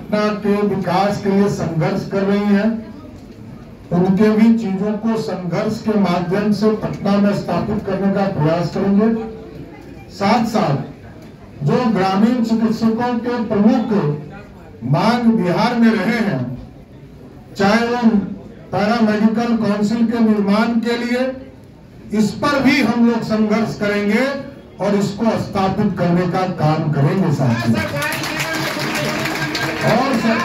पटना के विकास के लिए संघर्ष कर रही हैं, उनके भी चीजों को संघर्ष के माध्यम से पटना में स्थापित करने का प्रयास करेंगे। साथ साथ जो ग्रामीण चिकित्सकों के प्रमुख मांग बिहार में रहे हैं, चाहे वो पैरामेडिकल काउंसिल के निर्माण के लिए, इस पर भी हम लोग संघर्ष करेंगे और इसको स्थापित करने का काम करेंगे साथियों। और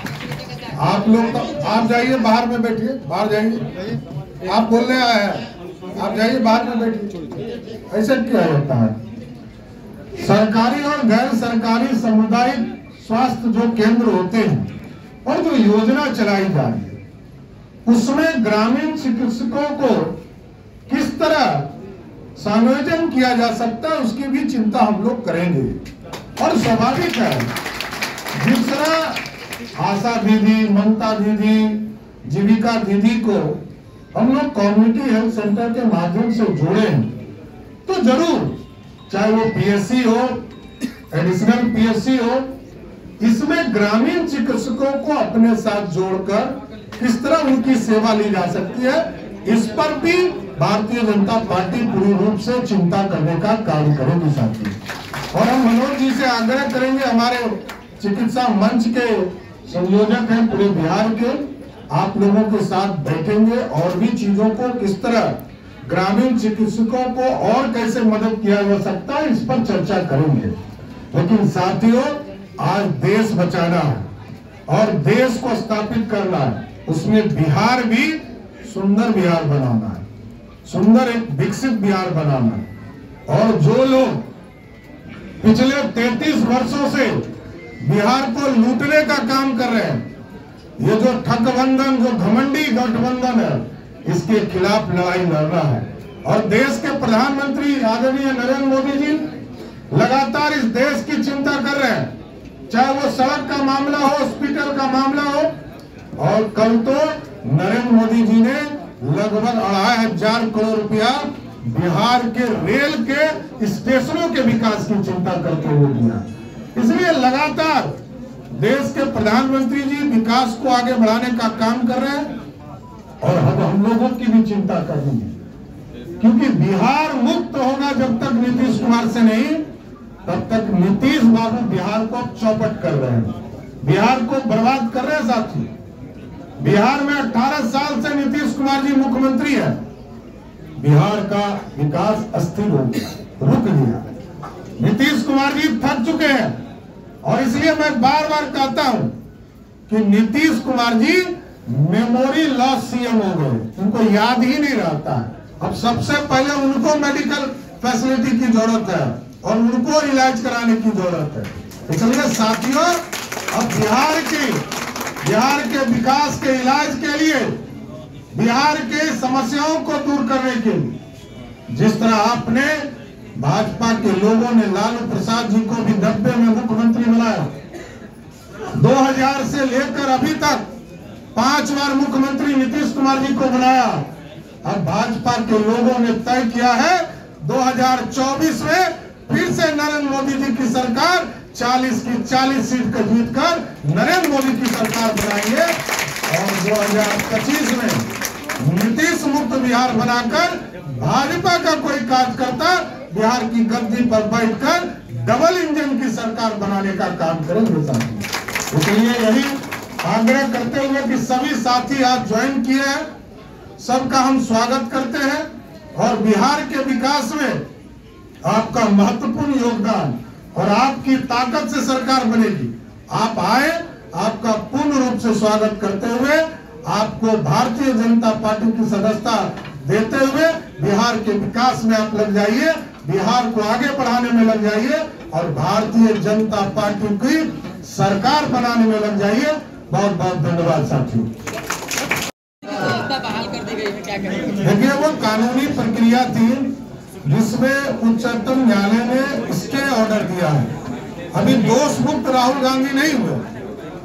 आप लोग तो आप जाइए, बाहर में बैठिए, बाहर जाइए, आप बोलने आए हैं, आप जाइए बाहर में बैठिए। ऐसा किया जाता है। सरकारी और गैर सरकारी सामुदायिक स्वास्थ्य जो केंद्र होते हैं और जो योजना चलाई जा रही है, उसमें ग्रामीण चिकित्सकों को किस तरह समायोजन किया जा सकता है, उसकी भी चिंता हम लोग करेंगे। और स्वाभाविक है, जिस तरह आशा दीदी, ममता दीदी, जीविका दीदी को हम लोग कम्युनिटी हेल्थ सेंटर के माध्यम से जोड़े हैं, तो जरूर चाहे वो पीएससी हो, एडिशनल पीएससी हो, इसमें ग्रामीण चिकित्सकों को अपने साथ जोड़कर किस तरह उनकी सेवा ली जा सकती है, इस पर भी भारतीय जनता पार्टी पूरी रूप से चिंता करने का कार्य करेगी साथी। और हम मनोज जी से आग्रह करेंगे, हमारे चिकित्सा मंच के संयोजक हैं पूरे बिहार के, आप लोगों के साथ बैठेंगे और भी चीजों को किस तरह ग्रामीण चिकित्सकों को और कैसे मदद किया जा सकता है, इस पर चर्चा करेंगे। लेकिन साथियों, आज देश बचाना है और देश को स्थापित करना है, उसमें बिहार भी सुंदर बिहार बनाना है, सुंदर एक विकसित बिहार बनाना है। और जो लोग पिछले 33 वर्षों से बिहार को लूटने का काम कर रहे हैं, ये जो ठगबंधन, जो घमंडी गठबंधन है, इसके खिलाफ लड़ाई लड़ना है। और देश के प्रधानमंत्री आदरणीय नरेंद्र मोदी जी लगातार इस देश की चिंता कर रहे हैं, चाहे वो सड़क का मामला हो, हॉस्पिटल का मामला हो। और कल तो नरेंद्र मोदी जी ने लगभग 2500 करोड़ रुपया बिहार के रेल के स्टेशनों के विकास की चिंता करते हुए दिया। इसलिए लगातार देश के प्रधानमंत्री जी विकास को आगे बढ़ाने का काम कर रहे हैं और हम लोगों की भी चिंता करनी है, क्योंकि बिहार मुक्त होगा जब तक नीतीश कुमार से नहीं, तब तक नीतीश बाबू बिहार को चौपट कर रहे हैं, बिहार को बर्बाद कर रहे हैं साथी। बिहार में 18 साल से नीतीश कुमार जी मुख्यमंत्री है, बिहार का विकास अस्थिर हो गया, रुक गया। नीतीश कुमार जी थक चुके हैं और इसलिए मैं बार बार कहता हूं कि Nitish Kumar ji memory loss CM हो गए, उनको याद ही नहीं रहता है। अब सबसे पहले उनको मेडिकल फैसिलिटी की जरूरत है और उनको इलाज कराने की जरूरत है। इसलिए साथियों, अब बिहार के विकास के इलाज के लिए, बिहार के समस्याओं को दूर करने के लिए, जिस तरह आपने भाजपा के लोगों ने लालू प्रसाद जी को भी 90 में मुख्यमंत्री बनाया, 2000 से लेकर अभी तक 5 बार मुख्यमंत्री नीतीश कुमार जी को बनाया। अब भाजपा के लोगों ने तय किया है 2024 में फिर से नरेंद्र मोदी जी की सरकार 40 की 40 सीट का जीतकर नरेंद्र मोदी की सरकार बनाएंगे और 2025 में नीतीश मुक्त बिहार बनाकर भाजपा का कोई कार्यकर्ता बिहार की गद्दी पर बैठकर डबल इंजन की सरकार बनाने का काम करेंगे साथी। इसलिए यही आग्रह करते हुए कि सभी साथी आज ज्वाइन किए हैं, सबका हम स्वागत करते हैं और बिहार के विकास में आपका महत्वपूर्ण योगदान और आपकी ताकत से सरकार बनेगी। आप आए, आपका पूर्ण रूप से स्वागत करते हुए आपको भारतीय जनता पार्टी की सदस्यता देते हुए बिहार के विकास में आप लग जाइए, बिहार को आगे बढ़ाने में लग जाइए और भारतीय जनता पार्टी की सरकार बनाने में लग जाइए। बहुत बहुत धन्यवाद साथियों। देखिए, वो कानूनी प्रक्रिया थी जिसमें उच्चतम न्यायालय ने स्टे ऑर्डर दिया है। अभी दोष मुक्त राहुल गांधी नहीं हुए,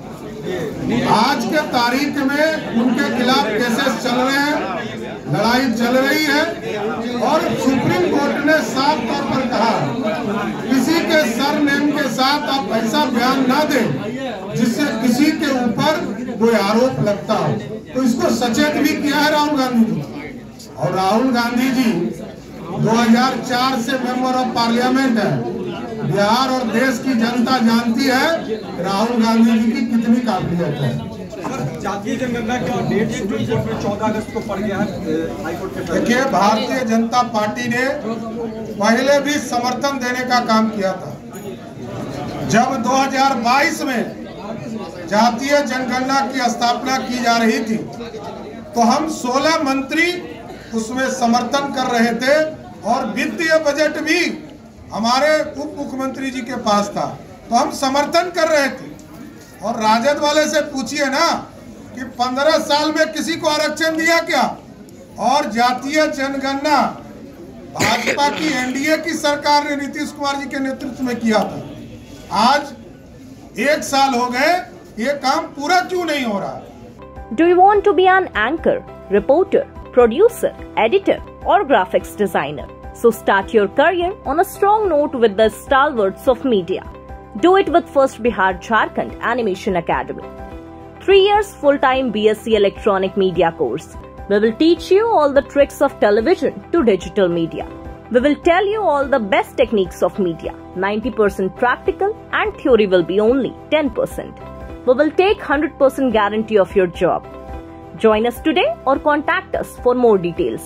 आज के तारीख में उनके खिलाफ केसेस चल रहे हैं, लड़ाई चल रही है और सुप्रीम कोर्ट ने साफ तौर पर कहा किसी के सरनेम के साथ आप ऐसा बयान ना दें जिससे किसी के ऊपर कोई आरोप लगता हो। तो इसको सचेत भी किया है राहुल गांधी जी। और राहुल गांधी जी 2004 से मेंबर ऑफ पार्लियामेंट है। बिहार और देश की जनता जानती है राहुल गांधी जी की कितनी काबिलियत है। जातीय जनगणना का डेट सुप्रीम कोर्ट में 14 अगस्त को पड़ गया है हाईकोर्ट के। देखिए, भारतीय जनता पार्टी ने पहले भी समर्थन देने का काम किया था। जब 2022 में जातीय जनगणना की स्थापना की जा रही थी तो हम 16 मंत्री उसमें समर्थन कर रहे थे और वित्तीय बजट भी हमारे उप मुख्यमंत्री जी के पास था, तो हम समर्थन कर रहे थे। और राजद वाले से पूछिए ना कि 15 साल में किसी को आरक्षण दिया क्या? और जातीय जनगणना भाजपा की एनडीए की सरकार ने नीतीश कुमार जी के नेतृत्व में किया था। आज 1 साल हो गए, ये काम पूरा क्यों नहीं हो रहा? Do you want to be an anchor, reporter, producer, editor or graphics designer? So start your career on a strong note with the stalwarts of media. Do it with First Bihar Jharkhand Animation Academy. 3 years full-time BSc Electronic Media course. We will teach you all the tricks of television to digital media. We will tell you all the best techniques of media. 90% practical and theory will be only 10%. We will take 100% guarantee of your job. Join us today or contact us for more details.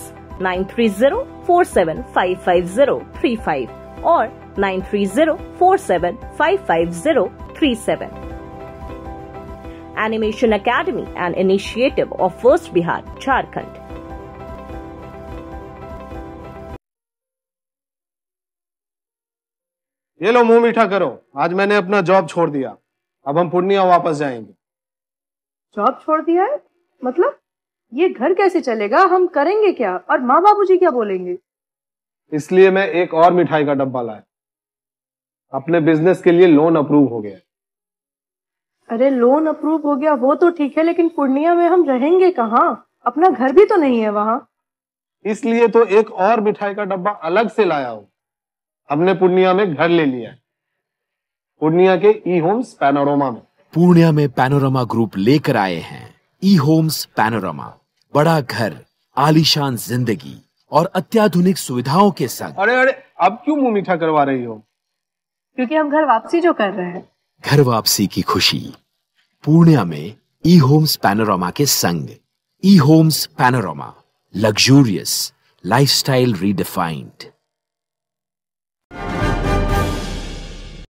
930-47-55035 or 930-47-55037. Animation Academy, an initiative of First Bihar Jharkhand. ये लो मुंह मीठा करो, आज मैंने अपना job छोड़ दिया। अब हम पूर्णिया वापस जाएंगे। जॉब छोड़ दिया है? मतलब ये घर कैसे चलेगा? हम करेंगे क्या? और माँ बाबूजी क्या बोलेंगे? इसलिए मैं एक और मिठाई का डब्बा लाया। अपने बिजनेस के लिए लोन अप्रूव हो गया। अरे लोन अप्रूव हो गया वो तो ठीक है, लेकिन पूर्णिया में हम रहेंगे कहाँ? अपना घर भी तो नहीं है वहाँ। इसलिए तो एक और मिठाई का डब्बा अलग से लाया हूँ। हमने पूर्णिया में घर ले लिया है, पूर्णिया के ई होम्स पैनोरमा में। पूर्णिया में पैनोरमा ग्रुप लेकर आए हैं ई होम्स पैनोरमा। बड़ा घर, आलीशान जिंदगी और अत्याधुनिक सुविधाओं के संग। अरे अरे, अब क्यों मुंह मीठा करवा रही हो? क्योंकि हम घर वापसी जो कर रहे हैं। घर वापसी की खुशी पूर्णिया में ई होम्स पैनोरमा के संग। ई Homes Panorama, luxurious lifestyle redefined.